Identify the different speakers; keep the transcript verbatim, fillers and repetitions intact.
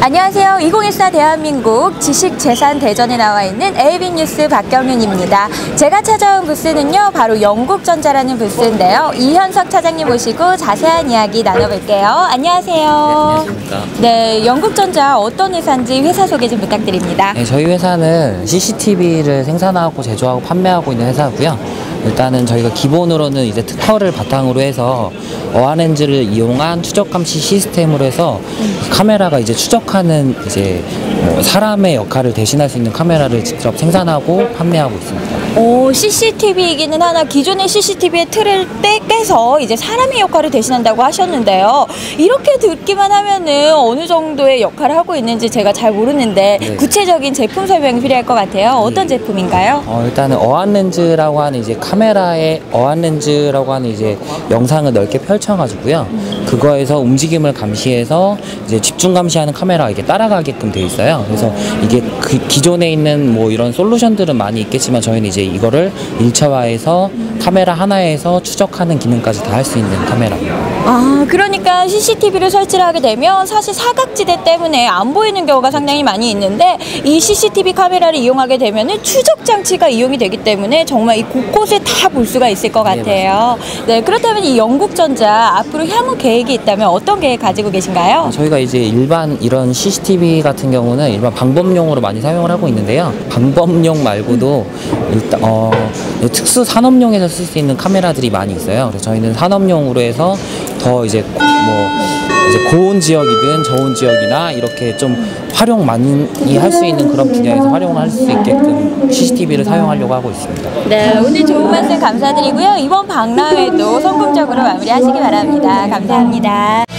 Speaker 1: 안녕하세요. 이천십사 대한민국 지식재산대전에 나와 있는 에이비뉴스 박경윤입니다. 제가 찾아온 부스는요, 바로 영국전자라는 부스인데요. 이현석 차장님 모시고 자세한 이야기 나눠볼게요. 안녕하세요.
Speaker 2: 네, 안녕하십니까.
Speaker 1: 네, 영국전자 어떤 회사인지 회사 소개 좀 부탁드립니다.
Speaker 2: 네, 저희 회사는 씨씨티비를 생산하고 제조하고 판매하고 있는 회사고요. 일단은 저희가 기본으로는 이제 특허를 바탕으로 해서 어안렌즈를 이용한 추적 감시 시스템으로 해서 음. 카메라가 이제 추적하는 이제 뭐 사람의 역할을 대신할 수 있는 카메라를 직접 생산하고 판매하고 있습니다.
Speaker 1: 오, 씨씨티비이기는 하나 기존의 씨씨티비의 틀을 떼, 깨서 이제 사람의 역할을 대신한다고 하셨는데요. 이렇게 듣기만 하면은 어느 정도의 역할을 하고 있는지 제가 잘 모르는데 네. 구체적인 제품 설명이 필요할 것 같아요. 어떤 네. 제품인가요?
Speaker 2: 어, 일단은 어안렌즈라고 하는 이제 카메라의 어안렌즈라고 하는 이제 영상을 넓게 펼쳐가지고요. 음. 그거에서 움직임을 감시해서 이제 집중 감시하는 카메라가 이게 따라가게끔 돼 있어요. 그래서 이게 그 기존에 있는 뭐 이런 솔루션들은 많이 있겠지만 저희는 이제 이거를 일체화해서 카메라 하나에서 추적하는 기능까지 다 할 수 있는 카메라입니다.
Speaker 1: 아, 그러니까 씨씨티비를 설치를 하게 되면 사실 사각지대 때문에 안 보이는 경우가 상당히 많이 있는데 이 씨씨티비 카메라를 이용하게 되면 추적 장치가 이용이 되기 때문에 정말 이 곳곳에 다 볼 수가 있을 것 같아요. 네, 네, 그렇다면 이 영국전자 앞으로 향후 계획이 있다면 어떤 계획 가지고 계신가요?
Speaker 2: 저희가 이제 일반 이런 씨씨티비 같은 경우는 일반 방범용으로 많이 사용을 하고 있는데요. 방범용 말고도 일단 어, 특수 산업용에서 쓸 수 있는 카메라들이 많이 있어요. 그래서 저희는 산업용으로 해서 더 이제 뭐 이제 고온 지역이든 저온 지역이나 이렇게 좀 활용 많이 할 수 있는 그런 분야에서 활용할 수 있게끔 씨씨티비를 사용하려고 하고 있습니다.
Speaker 1: 네, 오늘 좋은 말씀 감사드리고요. 이번 박람회도 성공적으로 마무리하시기 바랍니다. 감사합니다.